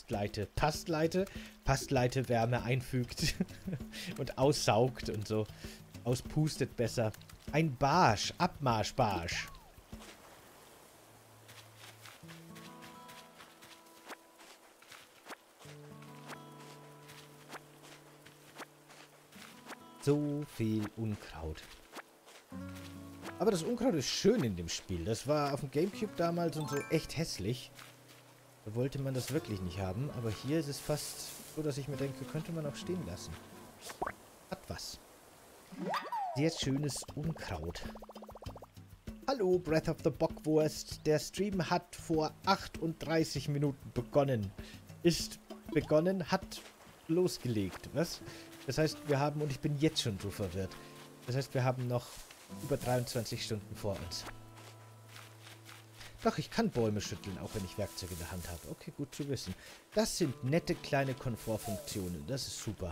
Pastleite Wärme einfügt und aussaugt und so. Auspustet besser. Ein Barsch. Abmarschbarsch. So viel Unkraut. Aber das Unkraut ist schön in dem Spiel. Das war auf dem Gamecube damals und so echt hässlich. Da wollte man das wirklich nicht haben. Aber hier ist es fast so, dass ich mir denke, könnte man auch stehen lassen. Hat was. Sehr schönes Unkraut. Hallo, Breath of the Bockwurst. Der Stream hat vor 38 Minuten begonnen. Hat losgelegt. Was? Das heißt, wir haben, und ich bin jetzt schon so verwirrt. Das heißt, wir haben noch über 23 Stunden vor uns. Doch, ich kann Bäume schütteln, auch wenn ich Werkzeug in der Hand habe. Okay, gut zu wissen. Das sind nette kleine Komfortfunktionen. Das ist super.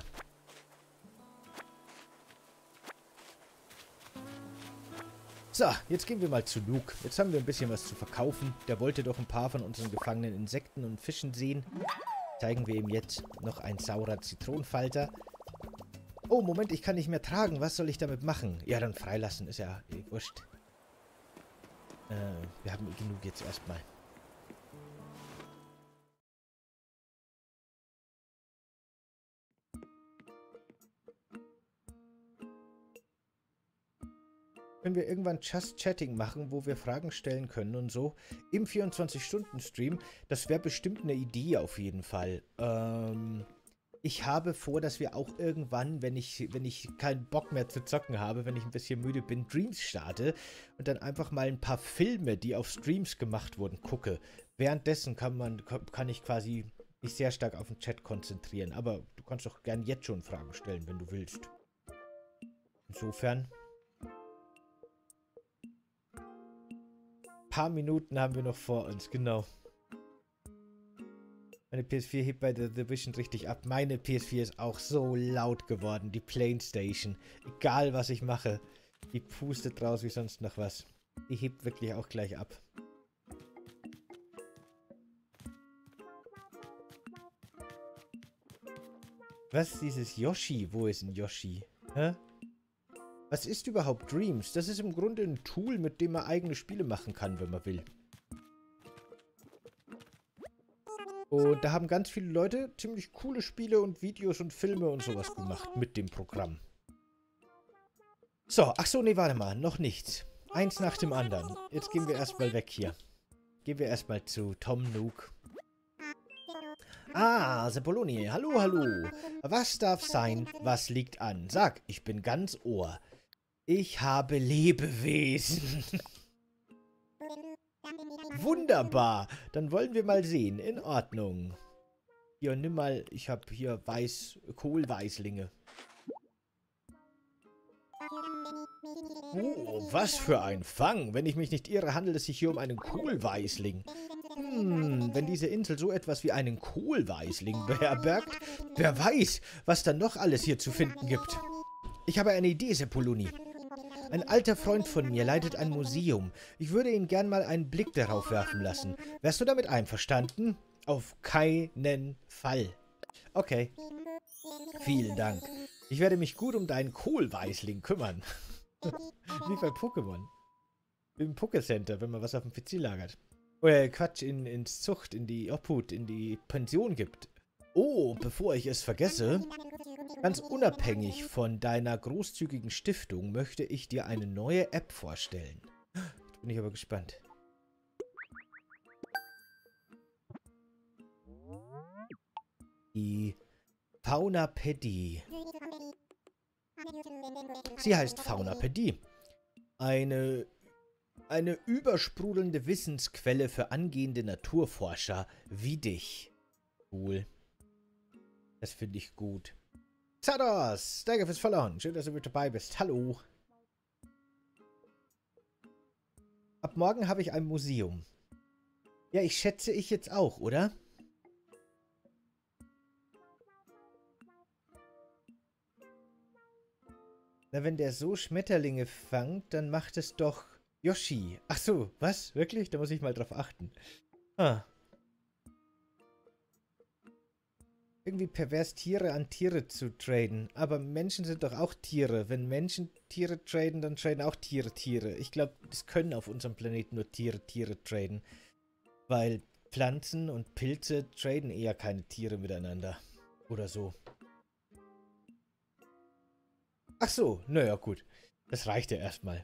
So, jetzt gehen wir mal zu Luke. Jetzt haben wir ein bisschen was zu verkaufen. Der wollte doch ein paar von unseren gefangenen Insekten und Fischen sehen. Zeigen wir ihm jetzt noch ein saurer Zitronenfalter. Oh, Moment, ich kann nicht mehr tragen. Was soll ich damit machen? Ja, dann freilassen. Ist ja wurscht. Wir haben genug jetzt erstmal. Wenn wir irgendwann Just Chatting machen, wo wir Fragen stellen können und so, im 24-Stunden-Stream, das wäre bestimmt eine Idee auf jeden Fall. Ich habe vor, dass wir auch irgendwann, wenn ich keinen Bock mehr zu zocken habe, wenn ich ein bisschen müde bin, Dreams starte und dann einfach mal ein paar Filme, die auf Streams gemacht wurden, gucke. Währenddessen kann ich quasi mich sehr stark auf den Chat konzentrieren. Aber du kannst doch gern jetzt schon Fragen stellen, wenn du willst. Insofern. Ein paar Minuten haben wir noch vor uns, genau. Meine PS4 hebt bei The Division richtig ab. Meine PS4 ist auch so laut geworden. Die PlayStation. Egal, was ich mache. Die pustet raus wie sonst noch was. Die hebt wirklich auch gleich ab. Was ist dieses Yoshi? Wo ist ein Yoshi? Hä? Was ist überhaupt Dreams? Das ist im Grunde ein Tool, mit dem man eigene Spiele machen kann, wenn man will. Und da haben ganz viele Leute ziemlich coole Spiele und Videos und Filme und sowas gemacht mit dem Programm. So, ach so, nee, warte mal, noch nichts. Eins nach dem anderen. Jetzt gehen wir erstmal weg hier. Gehen wir erstmal zu Tom Nook. Ah, Seppoloni, hallo, hallo. Was darf sein, was liegt an? Sag, ich bin ganz Ohr. Ich habe Lebewesen. Wunderbar. Dann wollen wir mal sehen. In Ordnung. Hier, nimm mal. Ich habe hier Kohlweißlinge. Oh, was für ein Fang. Wenn ich mich nicht irre, handelt es sich hier um einen Kohlweißling. Wenn diese Insel so etwas wie einen Kohlweißling beherbergt, wer weiß, was da noch alles hier zu finden gibt. Ich habe eine Idee, Seppoloni. Ein alter Freund von mir leitet ein Museum. Ich würde ihn gern mal einen Blick darauf werfen lassen. Wärst du damit einverstanden? Auf keinen Fall. Okay. Vielen Dank. Ich werde mich gut um deinen Kohlweißling kümmern. Wie bei Pokémon. Im Pokécenter, wenn man was auf dem PC lagert. Oder Quatsch, ins Zucht, in die Obhut, in die Pension gibt. Oh, bevor ich es vergesse, ganz unabhängig von deiner großzügigen Stiftung möchte ich dir eine neue App vorstellen. Jetzt bin ich aber gespannt. Die Faunapädie. Sie heißt Faunapädie. Eine Eine übersprudelnde Wissensquelle für angehende Naturforscher wie dich. Cool. Das finde ich gut. Xados, danke fürs Followen. Schön, dass du mit dabei bist. Hallo. Ab morgen habe ich ein Museum. Ja, ich schätze ich jetzt auch, oder? Na, wenn der so Schmetterlinge fangt, dann macht es doch Yoshi. Ach so, was? Wirklich? Da muss ich mal drauf achten. Ah. Irgendwie pervers, Tiere an Tiere zu traden. Aber Menschen sind doch auch Tiere. Wenn Menschen Tiere traden, dann traden auch Tiere Tiere. Ich glaube, es können auf unserem Planeten nur Tiere traden. Weil Pflanzen und Pilze traden eher keine Tiere miteinander. Oder so. Ach so, naja, gut. Das reicht ja erstmal.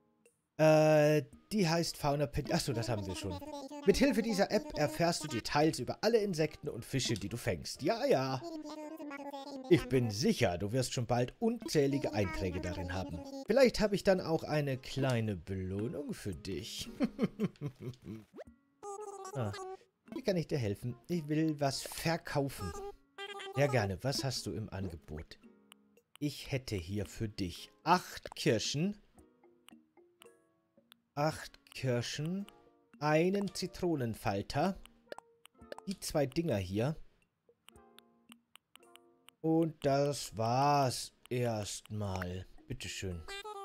Die heißt Fauna Pet. Achso, das haben wir schon. Mithilfe dieser App erfährst du Details über alle Insekten und Fische, die du fängst. Ja, ja. Ich bin sicher, du wirst schon bald unzählige Einträge darin haben. Vielleicht habe ich dann auch eine kleine Belohnung für dich. Ah, wie kann ich dir helfen? Ich will was verkaufen. Ja, gerne. Was hast du im Angebot? Ich hätte hier für dich 8 Kirschen. 8 Kirschen. Einen Zitronenfalter. Die 2 Dinger hier. Und das war's erstmal. Bitteschön.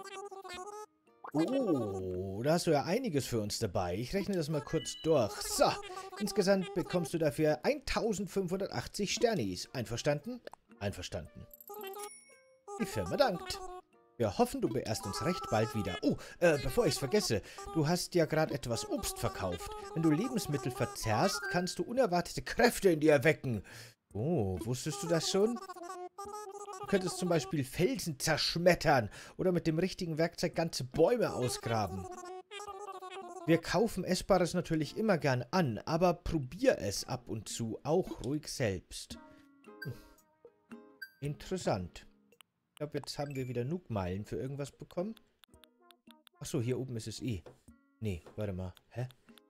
Oh, da hast du ja einiges für uns dabei. Ich rechne das mal kurz durch. So, insgesamt bekommst du dafür 1580 Sternis. Einverstanden? Einverstanden. Die Firma dankt. Wir hoffen, du beehrst uns recht bald wieder. Oh, bevor ich's vergesse, du hast ja gerade etwas Obst verkauft. Wenn du Lebensmittel verzehrst, kannst du unerwartete Kräfte in dir erwecken. Oh, wusstest du das schon? Du könntest zum Beispiel Felsen zerschmettern oder mit dem richtigen Werkzeug ganze Bäume ausgraben. Wir kaufen Essbares natürlich immer gern an, aber probier es ab und zu auch ruhig selbst. Interessant. Ich glaube, jetzt haben wir wieder Nook-Meilen für irgendwas bekommen. Achso, hier oben ist es eh. Nee, warte mal. Hä?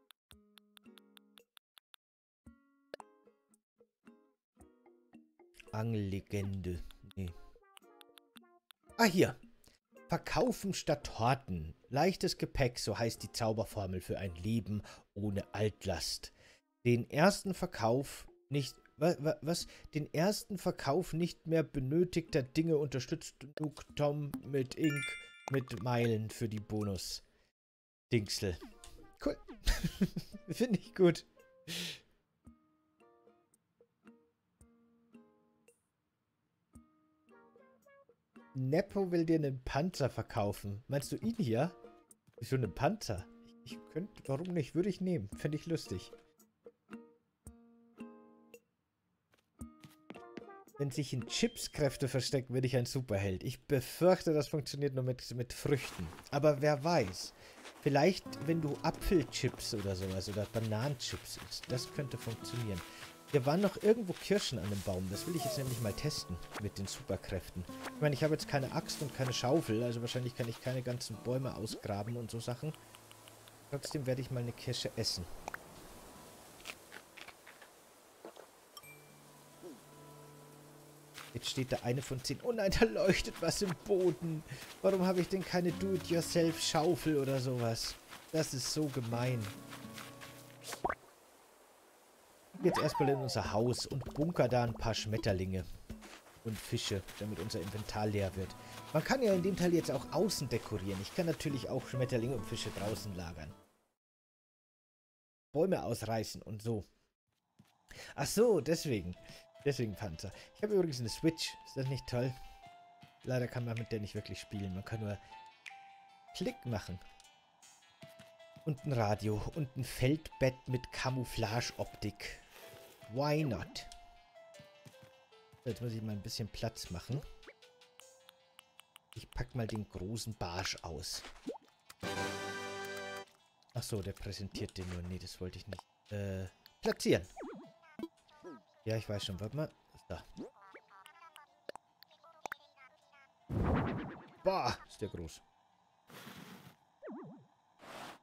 Angellegende. Nee. Ah, hier. Verkaufen statt Horten. Leichtes Gepäck, so heißt die Zauberformel für ein Leben ohne Altlast. Den ersten Verkauf nicht... Was? Den ersten Verkauf nicht mehr benötigter Dinge unterstützt Nook Tom mit Ink, mit Meilen für die Bonus-Dingsel. Cool. Finde ich gut. Nepo will dir einen Panzer verkaufen. Meinst du ihn hier? Wieso einen Panzer? Ich könnte, warum nicht? Würde ich nehmen. Fände ich lustig. Wenn sich in Chips Kräfte verstecken, bin ich ein Superheld. Ich befürchte, das funktioniert nur mit Früchten. Aber wer weiß. Vielleicht, wenn du Apfelchips oder sowas oder Bananenchips isst. Das könnte funktionieren. Hier waren noch irgendwo Kirschen an dem Baum. Das will ich jetzt nämlich mal testen mit den Superkräften. Ich meine, ich habe jetzt keine Axt und keine Schaufel. Also wahrscheinlich kann ich keine ganzen Bäume ausgraben und so Sachen. Trotzdem werde ich mal eine Kirsche essen. Jetzt steht da eine von 10. Oh nein, da leuchtet was im Boden. Warum habe ich denn keine Do-it-yourself-Schaufel oder sowas? Das ist so gemein. Jetzt erstmal in unser Haus und bunker da ein paar Schmetterlinge und Fische, damit unser Inventar leer wird. Man kann ja in dem Teil jetzt auch außen dekorieren. Ich kann natürlich auch Schmetterlinge und Fische draußen lagern. Bäume ausreißen und so. Ach so, deswegen. Deswegen Panzer. Ich habe übrigens eine Switch. Ist das nicht toll? Leider kann man mit der nicht wirklich spielen. Man kann nur Klick machen. Und ein Radio. Und ein Feldbett mit Camouflage-Optik. Why not? Jetzt muss ich mal ein bisschen Platz machen. Ich pack mal den großen Barsch aus. Ach so, der präsentiert den nur. Nee, das wollte ich nicht. Platzieren. Ja, ich weiß schon. Warte mal. Da. Boah, ist der groß.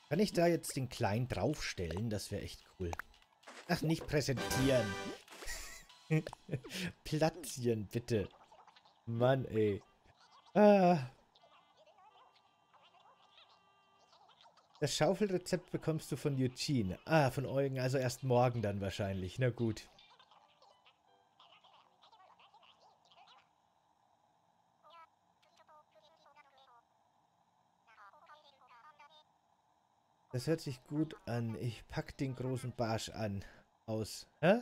Kann ich da jetzt den Kleinen draufstellen? Das wäre echt cool. Ach, nicht präsentieren. Platzieren, bitte. Mann, ey. Ah. Das Schaufelrezept bekommst du von Eugene. Ah, von Eugen, also erst morgen dann wahrscheinlich. Na gut. Das hört sich gut an. Ich pack den großen Barsch an. Aus. Hä?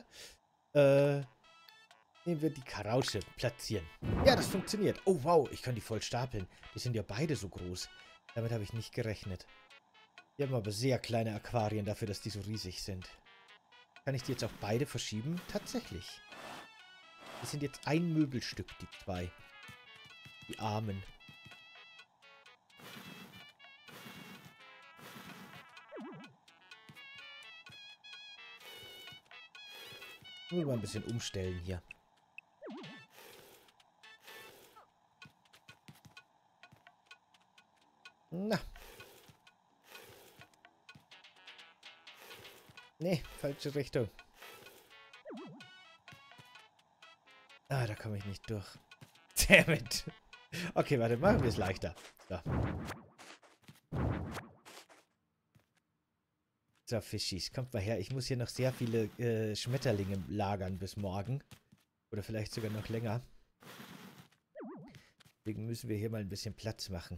Nehmen wir die Karausche. Platzieren. Ja, das funktioniert. Oh, wow. Ich kann die voll stapeln. Die sind ja beide so groß. Damit habe ich nicht gerechnet. Die haben aber sehr kleine Aquarien dafür, dass die so riesig sind. Kann ich die jetzt auch beide verschieben? Tatsächlich. Die sind jetzt ein Möbelstück, die zwei. Die Armen. Nur mal ein bisschen umstellen hier. Na. Nee, falsche Richtung. Ah, da komme ich nicht durch. Dammit. Okay, warte, machen wir es leichter. So. So, Fischis, kommt mal her. Ich muss hier noch sehr viele Schmetterlinge lagern bis morgen. Oder vielleicht sogar noch länger. Deswegen müssen wir hier mal ein bisschen Platz machen.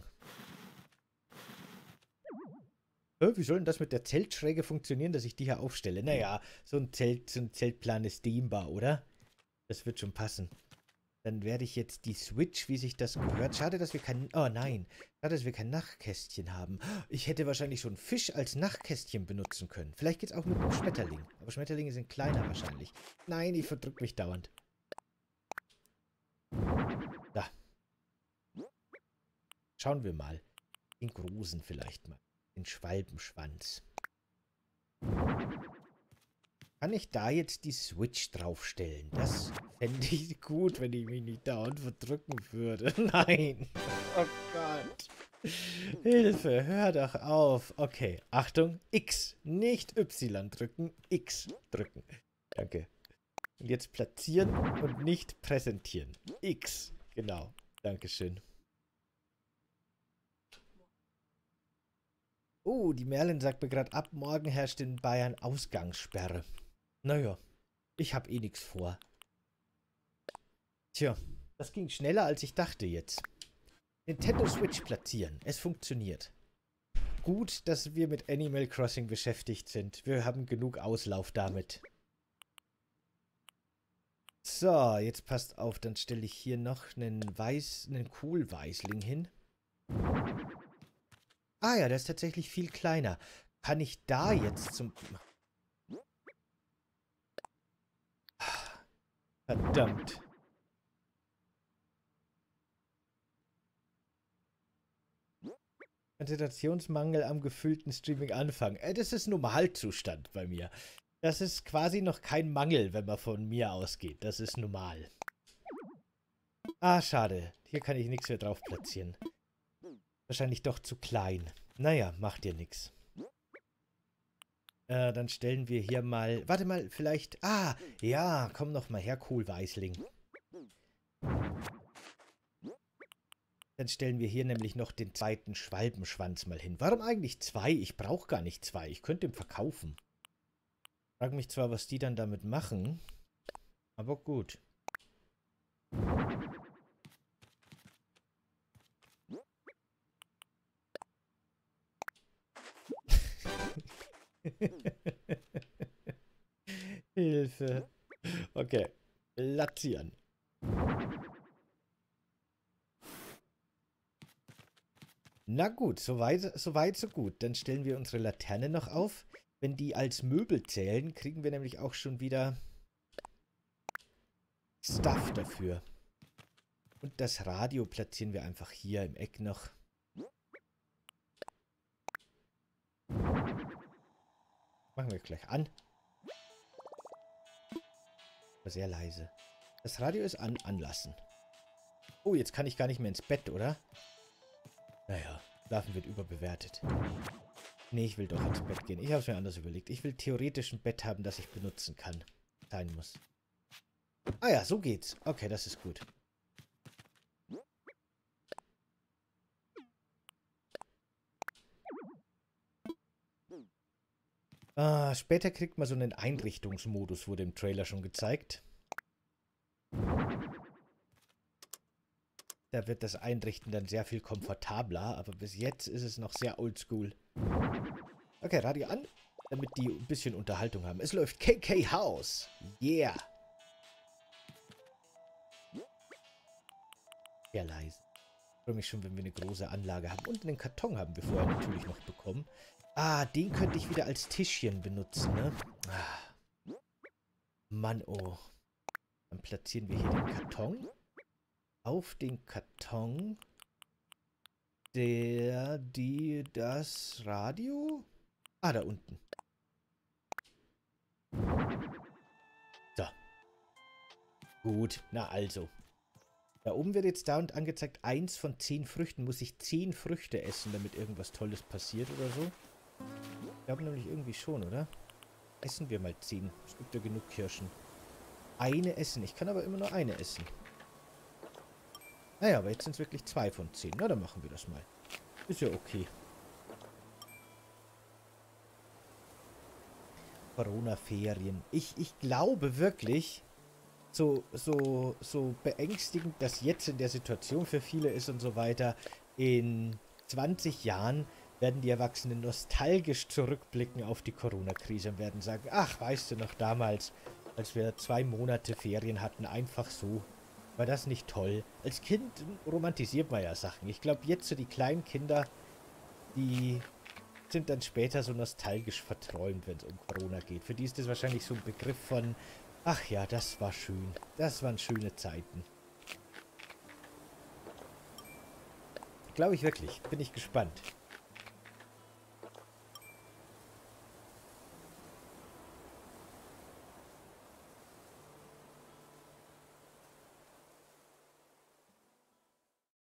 Wie soll denn das mit der Zeltschräge funktionieren, dass ich die hier aufstelle? Naja, so ein Zeltplan ist dehnbar, oder? Das wird schon passen. Dann werde ich jetzt die Switch, wie sich das gehört. Schade, dass wir kein... Oh nein. Schade, dass wir kein Nachtkästchen haben. Ich hätte wahrscheinlich schon Fisch als Nachtkästchen benutzen können. Vielleicht geht es auch mit einem Schmetterling. Aber Schmetterlinge sind kleiner wahrscheinlich. Nein, ich verdrück mich dauernd. Da. Schauen wir mal. Den großen vielleicht mal. Den Schwalbenschwanz. Kann ich da jetzt die Switch draufstellen? Das fände ich gut, wenn ich mich nicht dauernd verdrücken würde. Nein. Oh Gott. Hilfe, hör doch auf. Okay, Achtung. X. Nicht Y drücken. X drücken. Danke. Und jetzt platzieren und nicht präsentieren. X. Genau. Dankeschön. Oh, die Merlin sagt mir gerade, ab morgen herrscht in Bayern Ausgangssperre. Naja, ich habe eh nichts vor. Tja, das ging schneller, als ich dachte jetzt. Nintendo Switch platzieren. Es funktioniert. Gut, dass wir mit Animal Crossing beschäftigt sind. Wir haben genug Auslauf damit. So, jetzt passt auf, dann stelle ich hier noch einen Kohlweißling hin. Ah ja, der ist tatsächlich viel kleiner. Kann ich da jetzt zum... Verdammt. Konzentrationsmangel am gefüllten Streaming anfangen. Das ist Normalzustand bei mir. Das ist quasi noch kein Mangel, wenn man von mir ausgeht. Das ist normal. Ah, schade. Hier kann ich nichts mehr drauf platzieren. Wahrscheinlich doch zu klein. Naja, macht dir nichts. Dann stellen wir hier mal... Warte mal, vielleicht... Ah, ja, komm noch mal her, Kohlweißling. Dann stellen wir hier nämlich noch den zweiten Schwalbenschwanz mal hin. Warum eigentlich zwei? Ich brauche gar nicht zwei. Ich könnte ihn verkaufen. Frag mich zwar, was die dann damit machen. Aber gut. Hilfe. Okay. Platzieren. Na gut, soweit so gut. Dann stellen wir unsere Laterne noch auf. Wenn die als Möbel zählen, kriegen wir nämlich auch schon wieder Stuff dafür. Und das Radio platzieren wir einfach hier im Eck noch. Machen wir gleich an. Aber sehr leise. Das Radio ist anlassen. Oh, jetzt kann ich gar nicht mehr ins Bett, oder? Naja, Schlafen wird überbewertet. Nee, ich will doch ins Bett gehen. Ich habe es mir anders überlegt. Ich will theoretisch ein Bett haben, das ich benutzen kann. Sein muss. Ah ja, so geht's. Okay, das ist gut. Später kriegt man so einen Einrichtungsmodus, wurde im Trailer schon gezeigt. Da wird das Einrichten dann sehr viel komfortabler, aber bis jetzt ist es noch sehr oldschool. Okay, Radio an, damit die ein bisschen Unterhaltung haben. Es läuft KK House. Yeah. Sehr leise. Ich freue mich schon, wenn wir eine große Anlage haben. Und einen Karton haben wir vorher natürlich noch bekommen. Ah, den könnte ich wieder als Tischchen benutzen, ne? Ah. Mann, oh. Dann platzieren wir hier den Karton. Auf den Karton das Radio? Ah, da unten. So. Gut, na also. Da oben wird jetzt dauernd angezeigt, 1 von 10 Früchten. Muss ich 10 Früchte essen, damit irgendwas Tolles passiert oder so? Ich glaube nämlich irgendwie schon, oder? Essen wir mal 10. Es gibt ja genug Kirschen. Eine essen. Ich kann aber immer nur eine essen. Naja, aber jetzt sind es wirklich 2 von 10. Na, dann machen wir das mal. Ist ja okay. Corona-Ferien. Ich glaube wirklich, so beängstigend das jetzt in der Situation für viele ist und so weiter, in 20 Jahren werden die Erwachsenen nostalgisch zurückblicken auf die Corona-Krise und werden sagen, ach, weißt du noch damals, als wir 2 Monate Ferien hatten, einfach so. War das nicht toll? Als Kind romantisiert man ja Sachen. Ich glaube, jetzt so die kleinen Kinder, die sind dann später so nostalgisch verträumt, wenn es um Corona geht. Für die ist das wahrscheinlich so ein Begriff von, ach ja, das war schön. Das waren schöne Zeiten. Glaube ich wirklich. Bin ich gespannt.